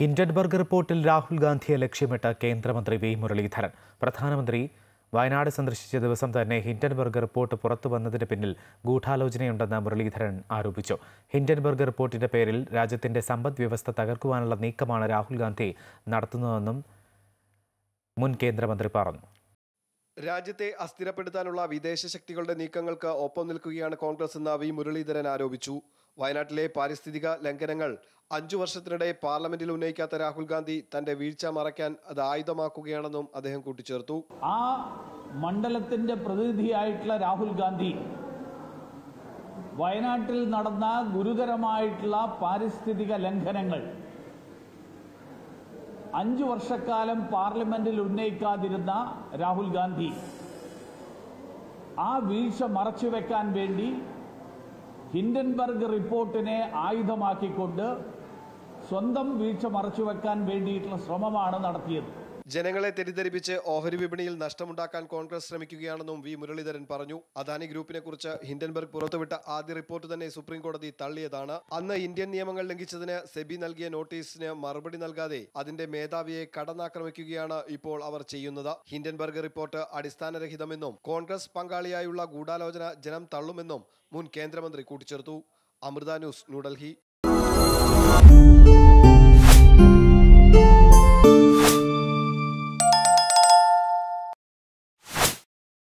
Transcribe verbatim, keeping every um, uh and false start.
Hindenburg റിപ്പോർട്ടിൽ രാഹുൽ ഗാന്ധിയെ ലക്ഷ്യമിട്ട് കേന്ദ്രമന്ത്രി വി മുരളീധരൻ. പ്രധാനമന്ത്രി വയനാട് സന്ദർശിച്ച ദിവസം തന്നെ ഹിൻഡൻബർഗ് റിപ്പോർട്ട് പുറത്തു വന്നതിന് പിന്നിൽ ഗൂഢാലോചനയുണ്ടെന്ന് മുരളീധരൻ ആരോപിച്ചു. ഹിൻഡൻബർഗ് റിപ്പോർട്ടിന്റെ പേരിൽ രാജ്യത്തിന്റെ സമ്പദ് വ്യവസ്ഥ തകർക്കുവാനുള്ള നീക്കമാണ് രാഹുൽ ഗാന്ധി നടത്തുന്നതെന്നും മുൻ കേന്ദ്രമന്ത്രി പറഞ്ഞു. രാജ്യത്തെ അസ്ഥിരപ്പെടുത്താനുള്ള വിദേശ ശക്തികളുടെ നീക്കങ്ങൾക്ക് ഒപ്പം നിൽക്കുകയാണ് കോൺഗ്രസ് എന്ന് വി മുരളീധരൻ ആരോപിച്ചു. വയനാട്ടിലെ പാരിസ്ഥിതിക ലംഘനങ്ങൾ അഞ്ചു വർഷത്തിനിടെ പാർലമെന്റിൽ ഉന്നയിക്കാത്ത രാഹുൽ ഗാന്ധി തന്റെ വീഴ്ച മറയ്ക്കാൻ അത് ആയുധമാക്കുകയാണെന്നും അദ്ദേഹം കൂട്ടിച്ചേർത്തു. ആ മണ്ഡലത്തിന്റെ പ്രതിനിധിയായിട്ടുള്ള രാഹുൽ ഗാന്ധി വയനാട്ടിൽ നടന്ന ഗുരുതരമായിട്ടുള്ള പാരിസ്ഥിതിക ലംഘനങ്ങൾ അഞ്ചു വർഷക്കാലം പാർലമെന്റിൽ ഉന്നയിക്കാതിരുന്ന രാഹുൽ ഗാന്ധി ആ വീഴ്ച മറച്ചുവെക്കാൻ വേണ്ടി ഹിൻഡൻബർഗ് റിപ്പോർട്ടിനെ ആയുധമാക്കിക്കൊണ്ട് സ്വന്തം വീഴ്ച മറച്ചുവെക്കാൻ വേണ്ടിയിട്ടുള്ള ശ്രമമാണ് നടത്തിയത്. ജനങ്ങളെ തെറ്റിദ്ധരിപ്പിച്ച് ഓഹരി വിപണിയിൽ നഷ്ടമുണ്ടാക്കാൻ കോൺഗ്രസ് ശ്രമിക്കുകയാണെന്നും വി മുരളീധരൻ പറഞ്ഞു. അദാനി ഗ്രൂപ്പിനെ കുറിച്ച് ഹിൻഡൻബർഗ് പുറത്തുവിട്ട ആദ്യ റിപ്പോർട്ട് തന്നെ സുപ്രീം കോടതി തള്ളിയതാണ്. അന്ന് ഇന്ത്യൻ നിയമങ്ങൾ ലംഘിച്ചതിന് സെബി നൽകിയ നോട്ടീസിന് മറുപടി നൽകാതെ അതിന്റെ മേധാവിയെ കടന്നാക്രമിക്കുകയാണ് ഇപ്പോൾ അവർ ചെയ്യുന്നത്. ഹിൻഡൻബർഗ് റിപ്പോർട്ട് അടിസ്ഥാനരഹിതമെന്നും കോൺഗ്രസ് പങ്കാളിയായുള്ള ഗൂഢാലോചന ജനം തള്ളുമെന്നും മുൻ കേന്ദ്രമന്ത്രി കൂട്ടിച്ചേർത്തു. അമൃത ന്യൂസ്, ന്യൂഡൽഹി.